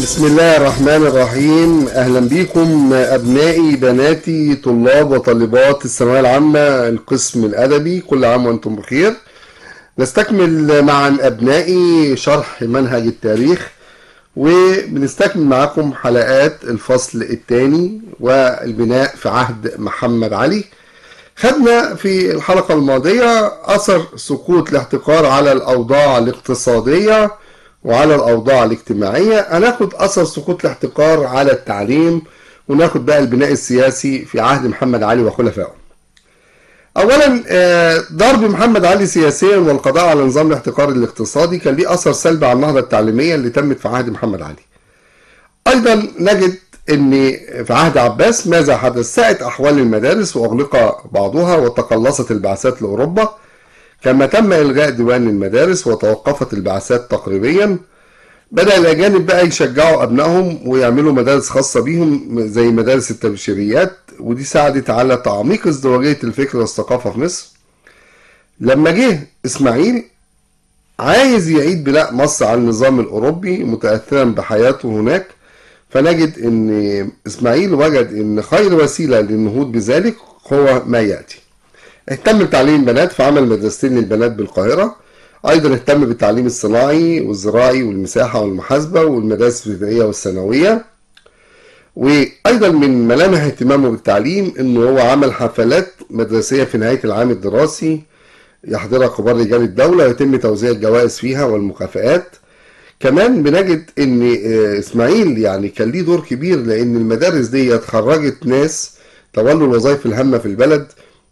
بسم الله الرحمن الرحيم. أهلا بكم أبنائي بناتي طلاب وطالبات الثانوية العامة القسم الأدبي، كل عام وأنتم بخير. نستكمل معا أبنائي شرح منهج التاريخ، وبنستكمل معكم حلقات الفصل الثاني والبناء في عهد محمد علي. خدنا في الحلقة الماضية أثر سقوط الاحتكار على الأوضاع الاقتصادية وعلى الأوضاع الاجتماعية. هناخد أثر سقوط الاحتكار على التعليم، وناخد بقى البناء السياسي في عهد محمد علي وخلفائه. أولا، ضرب محمد علي سياسيا والقضاء على نظام الاحتكار الاقتصادي كان ليه أثر سلبي على النهضة التعليمية اللي تمت في عهد محمد علي. أيضا نجد أن في عهد عباس ماذا حدث؟ ساءت أحوال المدارس وأغلق بعضها وتقلصت البعثات لأوروبا، كما تم إلغاء ديوان المدارس وتوقفت البعثات تقريبا. بدأ الأجانب بقى يشجعوا أبنائهم ويعملوا مدارس خاصة بيهم زي مدارس التبشيريات، ودي ساعدت على تعميق ازدواجية الفكر والثقافة في مصر. لما جه إسماعيل عايز يعيد بناء مصر على النظام الأوروبي متأثرا بحياته هناك، فنجد أن إسماعيل وجد أن خير وسيلة للنهوض بذلك هو ما يأتي. اهتم بتعليم البنات فعمل مدرستين للبنات بالقاهرة. أيضا اهتم بالتعليم الصناعي والزراعي والمساحة والمحاسبة والمدارس الابتدائية والثانوية. وأيضا من ملامح اهتمامه بالتعليم أنه هو عمل حفلات مدرسية في نهاية العام الدراسي يحضرها كبار رجال الدولة ويتم توزيع الجوائز فيها والمكافآت. كمان بنجد أن إسماعيل يعني كان ليه دور كبير، لأن المدارس دي خرجت ناس تولوا الوظائف الهامة في البلد،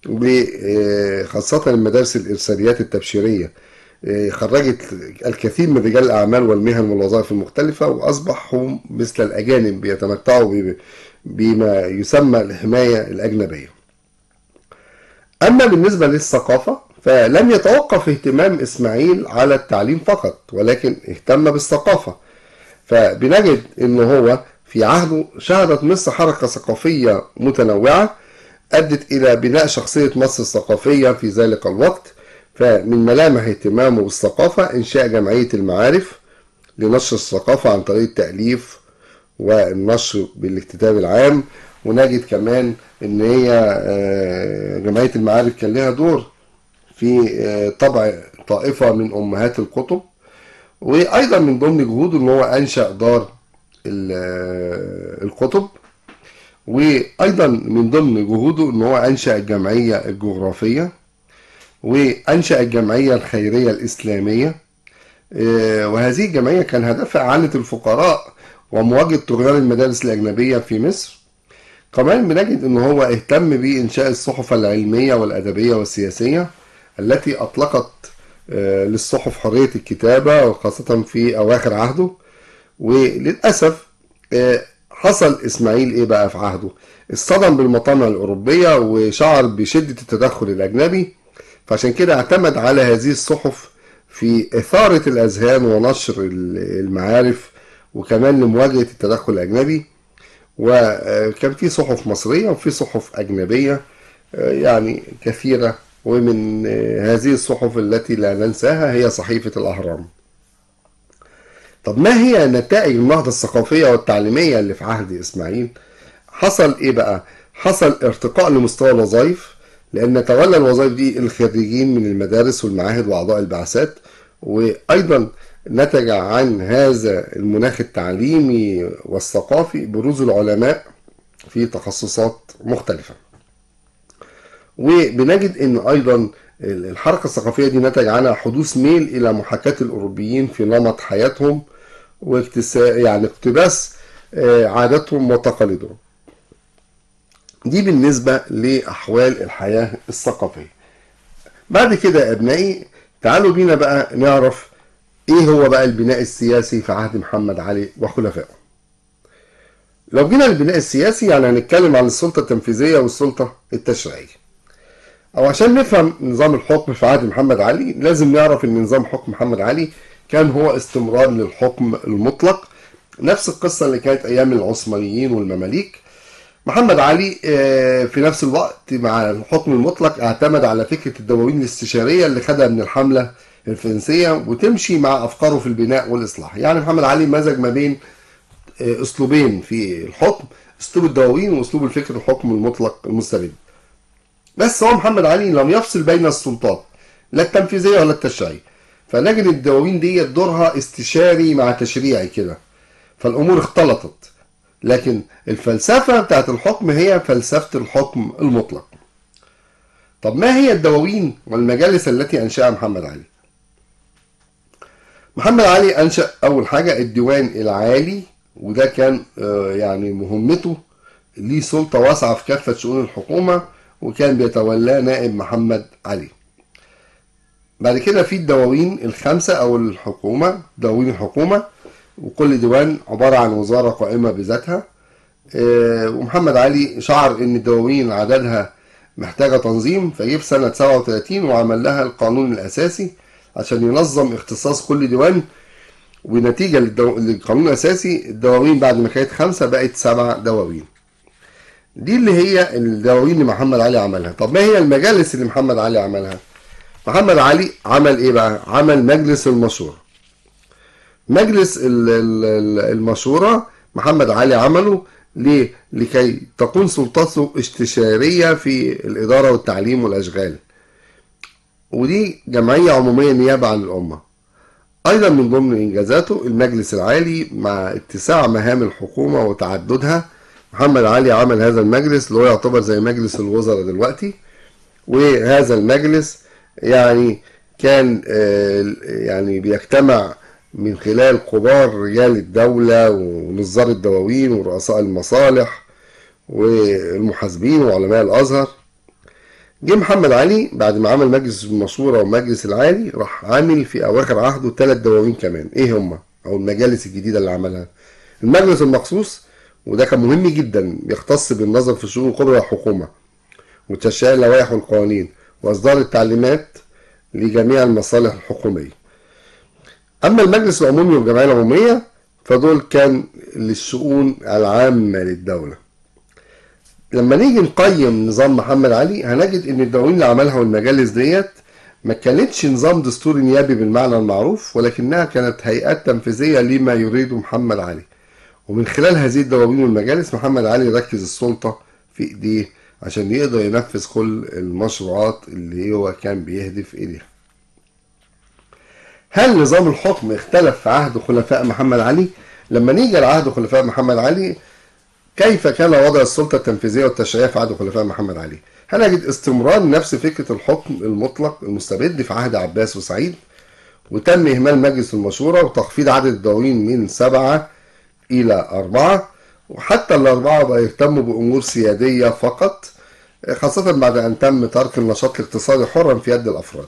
وخاصة المدارس الإرساليات التبشيرية خرجت الكثير من رجال الأعمال والمهن والوظائف المختلفة، وأصبحوا مثل الأجانب بيتمتعوا بما يسمى الحماية الأجنبية. أما بالنسبة للثقافة فلم يتوقف اهتمام إسماعيل على التعليم فقط، ولكن اهتم بالثقافة. فبنجد أنه هو في عهده شهدت مصر حركة ثقافية متنوعة أدت إلى بناء شخصية مصر الثقافية في ذلك الوقت. فمن ملامح اهتمامه بالثقافة إنشاء جمعية المعارف لنشر الثقافة عن طريق التأليف والنشر بالاكتتاب العام. ونجد كمان إن هي جمعية المعارف كان لها دور في طبع طائفة من أمهات الكتب. وأيضا من ضمن جهوده إن هو أنشأ دار الكتب، وأيضا من ضمن جهوده إن هو أنشأ الجمعية الجغرافية وأنشأ الجمعية الخيرية الإسلامية. وهذه الجمعية كان هدفها إعانة الفقراء ومواجهة طغيان المدارس الأجنبية في مصر. كمان بنجد إن هو اهتم بإنشاء الصحف العلمية والأدبية والسياسية التي أطلقت للصحف حرية الكتابة، وخاصة في أواخر عهده. وللأسف حصل إسماعيل إيه بقى في عهده؟ اصطدم بالمطامع الأوروبية وشعر بشدة التدخل الأجنبي، فعشان كده اعتمد على هذه الصحف في إثارة الأذهان ونشر المعارف، وكمان لمواجهة التدخل الأجنبي. وكان في صحف مصرية وفي صحف أجنبية يعني كثيرة، ومن هذه الصحف التي لا ننساها هي صحيفة الأهرام. طب ما هي نتائج النهضة الثقافية والتعليمية اللي في عهد إسماعيل؟ حصل إيه بقى؟ حصل ارتقاء لمستوى الوظائف، لأن تولى الوظائف دي الخريجين من المدارس والمعاهد وأعضاء البعثات. وأيضا نتج عن هذا المناخ التعليمي والثقافي بروز العلماء في تخصصات مختلفة. وبنجد أن أيضا الحركة الثقافية دي نتج عنها حدوث ميل إلى محاكاة الأوروبيين في نمط حياتهم يعني اقتباس عاداتهم وتقاليدهم. دي بالنسبة لأحوال الحياة الثقافية. بعد كده يا أبنائي تعالوا بينا بقى نعرف إيه هو بقى البناء السياسي في عهد محمد علي وخلفائه. لو جينا للبناء السياسي يعني هنتكلم عن السلطة التنفيذية والسلطة التشريعية. أو عشان نفهم نظام الحكم في عهد محمد علي لازم نعرف إن نظام حكم محمد علي كان هو استمرار للحكم المطلق، نفس القصة اللي كانت أيام العثمانيين والمماليك. محمد علي في نفس الوقت مع الحكم المطلق اعتمد على فكرة الدواوين الاستشارية اللي خدها من الحملة الفرنسية وتمشي مع أفكاره في البناء والإصلاح. يعني محمد علي مزج ما بين اسلوبين في الحكم، اسلوب الدواوين واسلوب الفكر الحكم المطلق المستبد. بس هو محمد علي لم يفصل بين السلطات لا التنفيذيه ولا التشريعيه، فنجد الدواوين دي دورها استشاري مع تشريعي كده، فالامور اختلطت. لكن الفلسفه بتاعت الحكم هي فلسفه الحكم المطلق. طب ما هي الدواوين والمجالس التي انشاها محمد علي؟ محمد علي انشا اول حاجه الديوان العالي، وده كان يعني مهمته، ليه سلطه واسعه في كافه شؤون الحكومه، وكان بيتولاه نائب محمد علي. بعد كده في الدواوين الخمسه او الحكومه، دواوين الحكومه، وكل ديوان عباره عن وزاره قائمه بذاتها. ومحمد علي شعر ان الدواوين عددها محتاجه تنظيم، فجه في سنه 37 وعمل لها القانون الاساسي عشان ينظم اختصاص كل ديوان. ونتيجه للقانون الاساسي الدواوين بعد ما كانت 5 بقت 7 دواوين. دي اللي هي الدواوين اللي محمد علي عملها. طب ما هي المجالس اللي محمد علي عملها؟ محمد علي عمل ايه بقى؟ عمل مجلس المشورة. مجلس المشورة محمد علي عمله ليه؟ لكي تكون سلطته استشارية في الإدارة والتعليم والأشغال، ودي جمعية عمومية نيابة عن الأمة. أيضا من ضمن إنجازاته المجلس العالي مع اتساع مهام الحكومة وتعددها. محمد علي عمل هذا المجلس اللي هو يعتبر زي مجلس الوزراء دلوقتي، وهذا المجلس يعني كان يعني بيجتمع من خلال كبار رجال الدولة ونظار الدواوين ورؤساء المصالح والمحاسبين وعلماء الأزهر. جه محمد علي بعد ما عمل مجلس المشورة والمجلس العالي راح عامل في أواخر عهده 3 دواوين كمان. إيه هما؟ أو المجالس الجديدة اللي عملها. المجلس المخصوص، وده كان مهم جدا، بيختص بالنظر في شؤون القدرة الحكومة وتشريع اللوائح والقوانين وإصدار التعليمات لجميع المصالح الحكومية. أما المجلس العمومي والجمعية العمومية فدول كان للشؤون العامة للدولة. لما نيجي نقيم نظام محمد علي هنجد ان الدواوين اللي عملها والمجالس ديت ما كانتش نظام دستوري نيابي بالمعنى المعروف، ولكنها كانت هيئات تنفيذية لما يريده محمد علي. ومن خلال هذه الدواوين والمجالس محمد علي ركز السلطة في ايديه عشان يقدر ينفذ كل المشروعات اللي هو كان بيهدف اليها. هل نظام الحكم اختلف في عهد خلفاء محمد علي؟ لما نيجي لعهد خلفاء محمد علي كيف كان وضع السلطة التنفيذية والتشريعية في عهد خلفاء محمد علي؟ هنجد استمرار نفس فكرة الحكم المطلق المستبد في عهد عباس وسعيد، وتم إهمال مجلس المشورة وتخفيض عدد الدواوين من 7 إلى 4، وحتى ال4 بقى يهتموا بأمور سيادية فقط، خاصة بعد أن تم ترك النشاط الاقتصادي حرا في يد الأفراد.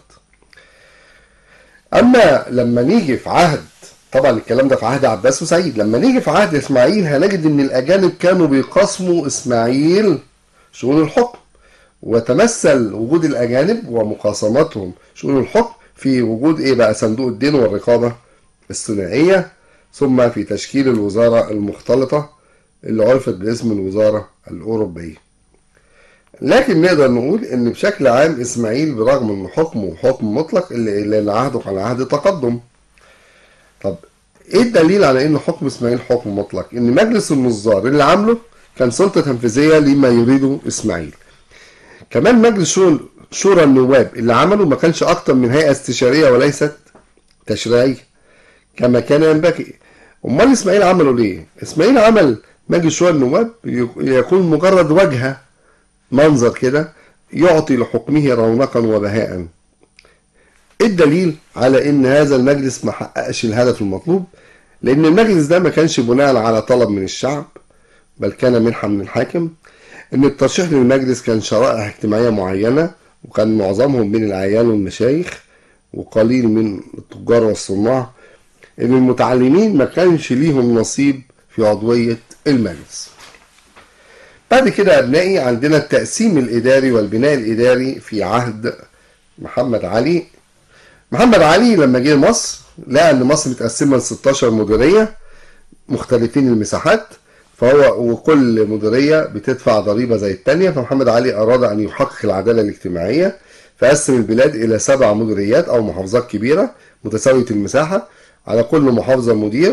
أما لما نيجي في عهد، طبعا الكلام ده في عهد عباس وسعيد، لما نيجي في عهد إسماعيل هنجد إن الأجانب كانوا بيقاسموا إسماعيل شؤون الحكم، وتمثل وجود الأجانب ومقاسمتهم شؤون الحكم في وجود إيه بقى؟ صندوق الدين والرقابة الثنائية، ثم في تشكيل الوزارة المختلطة اللي عرفت باسم الوزارة الأوروبية. لكن نقدر نقول ان بشكل عام اسماعيل برغم ان حكمه حكم مطلق اللي عهده على عهد تقدم. طب ايه الدليل على ان حكم اسماعيل حكم مطلق؟ ان مجلس النظار اللي عامله كان سلطة تنفيذية لما يريده اسماعيل. كمان مجلس شورى النواب اللي عمله ما كانش اكتر من هيئة استشارية وليست تشريعية كما كان ينبغي. امال اسماعيل عمله ليه؟ اسماعيل عمل مجلس شورى النواب يكون مجرد واجهة، منظر كده يعطي لحكمه رونقا وبهاء. الدليل على ان هذا المجلس ما حققش الهدف المطلوب، لان المجلس ده ما كانش بناء على طلب من الشعب بل كان منحة من الحاكم. ان الترشيح للمجلس كان شرائح اجتماعية معينة، وكان معظمهم من العيال والمشايخ وقليل من التجار والصناع. ان المتعلمين ما كانش ليهم نصيب في عضوية المجلس. بعد كده أبنائي عندنا التقسيم الإداري والبناء الإداري في عهد محمد علي. محمد علي لما جه مصر لقى إن مصر متقسمة ل 16 مديرية مختلفين المساحات، فهو وكل مديرية بتدفع ضريبة زي التانية. فمحمد علي أراد أن يحقق العدالة الاجتماعية، فقسم البلاد إلى 7 مديريات أو محافظات كبيرة متساوية المساحة، على كل محافظة مدير،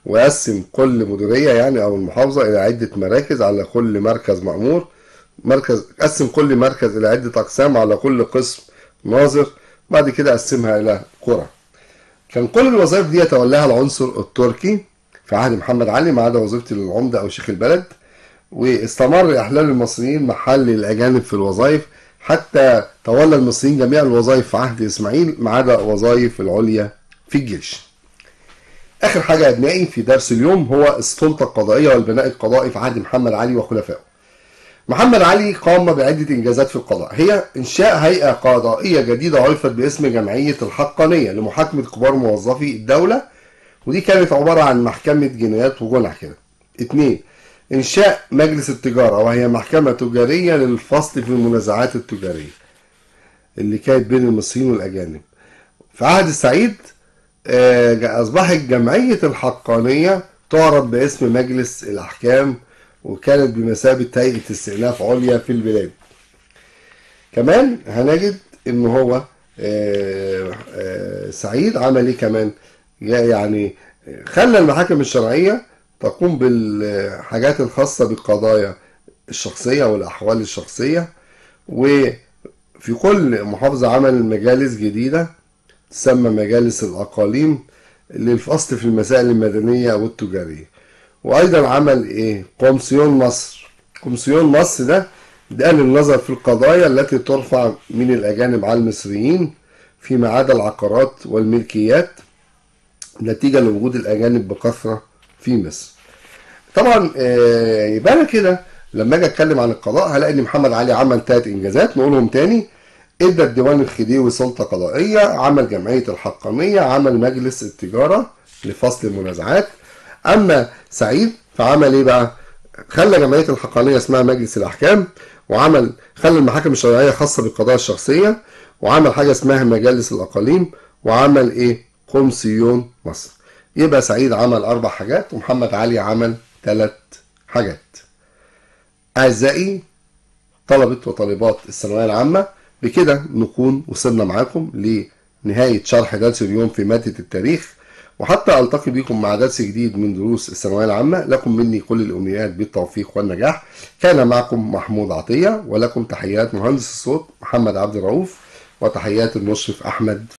وقسم كل مديرية يعني أو المحافظة إلى عدة مراكز، على كل مركز مأمور. قسم كل مركز إلى عدة أقسام، على كل قسم ناظر. بعد كده قسمها إلى قرى. كان كل الوظائف دي يتولاها العنصر التركي في عهد محمد علي، ما عدا وظيفة العمدة أو شيخ البلد. واستمر إحلال المصريين محل الأجانب في الوظائف، حتى تولى المصريين جميع الوظائف في عهد إسماعيل ما عدا وظائف العليا في الجيش. آخر حاجة يا أبنائي في درس اليوم هو السلطة القضائية والبناء القضائي في عهد محمد علي وخلفائه. محمد علي قام بعدة إنجازات في القضاء، هي إنشاء هيئة قضائية جديدة عرفت باسم جمعية الحقانية لمحاكمة كبار موظفي الدولة، ودي كانت عبارة عن محكمة جنايات وجنح كده. 2. إنشاء مجلس التجارة، وهي محكمة تجارية للفصل في المنازعات التجارية اللي كانت بين المصريين والأجانب. في عهد السعيد أصبحت جمعية الحقانية تعرف باسم مجلس الأحكام، وكانت بمثابة هيئة استئناف عليا في البلاد. كمان هنجد إن هو سعيد عمل إيه كمان؟ يعني خلى المحاكم الشرعية تقوم بالحاجات الخاصة بالقضايا الشخصية والأحوال الشخصية، وفي كل محافظة عمل مجالس جديدة تسمى مجالس الأقاليم للفصل في المسائل المدنية والتجارية. وأيضا عمل إيه؟ قمصيون مصر. قمصيون مصر ده للنظر في القضايا التي ترفع من الأجانب على المصريين فيما عدا العقارات والملكيات، نتيجة لوجود الأجانب بكثرة في مصر. طبعا يبقى أنا كده لما أجي أتكلم عن القضاء هلاقي إن محمد علي عمل 3 إنجازات نقولهم تاني. ادى الديوان الخديوي سلطة قضائية، عمل جمعية الحقانية، عمل مجلس التجارة لفصل المنازعات. أما سعيد فعمل إيه بقى؟ خلى جمعية الحقانية اسمها مجلس الأحكام، خلى المحاكم الشرعية خاصة بالقضايا الشخصية، وعمل حاجة اسمها مجالس الأقاليم، وعمل إيه؟ قمصيون مصر. يبقى سعيد عمل 4 حاجات ومحمد علي عمل 3 حاجات. أعزائي طلبة وطالبات الثانوية العامة، بكده نكون وصلنا معاكم لنهاية شرح درس اليوم في مادة التاريخ، وحتى ألتقي بكم مع درس جديد من دروس الثانوية العامة، لكم مني كل الأمنيات بالتوفيق والنجاح. كان معكم محمود عطية، ولكم تحيات مهندس الصوت محمد عبد الرؤوف، وتحيات المشرف أحمد